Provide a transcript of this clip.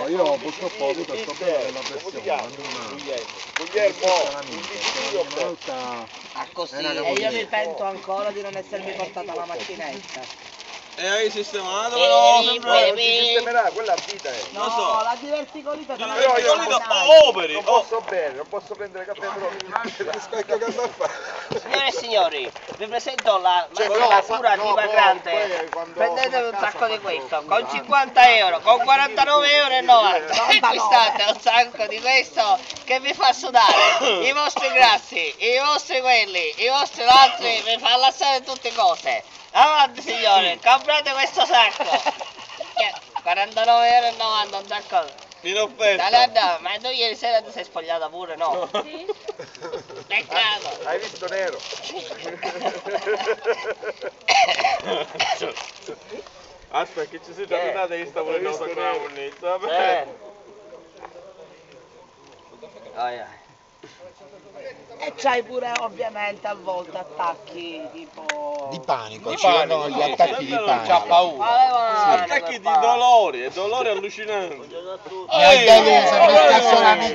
No, io purtroppo ho avuto questo problema della pressione. Guglielmo, Ogni volta Ah, così, e io mi pento ancora di non essermi portata la macchinetta. E hai sistemato però sempre... non si sistemerà, quella è vita è. No, Lo so. la diverticolite te la Però io operi! non posso bere, non posso prendere caffè però scacchio caffè a fare. Signore e signori, vi presento la però, macchinatura no, dimagrante. poi, quando Prendete sono a un casa sacco di faccio questo, scusate. con 50 euro, con 49,90 €. E acquistate un sacco di questo che vi fa sudare i vostri grassi, i vostri quelli, i vostri altri, vi fa lasciare tutte cose. Avanti signore, comprate questo sacco. 49,90 €, un sacco. In offerta! Dale, ma tu ieri sera ti sei spogliata pure, no? Sì. Peccato. Hai visto nero? Aspetta che ci si tornate e sta pure nota con la cornetta. E c'hai pure ovviamente a volte attacchi tipo... Di panico, ci vengono gli attacchi di panico. C'ha paura. Attacchi Attacchi di dolore, dolore allucinante. Mi ha detto che sembra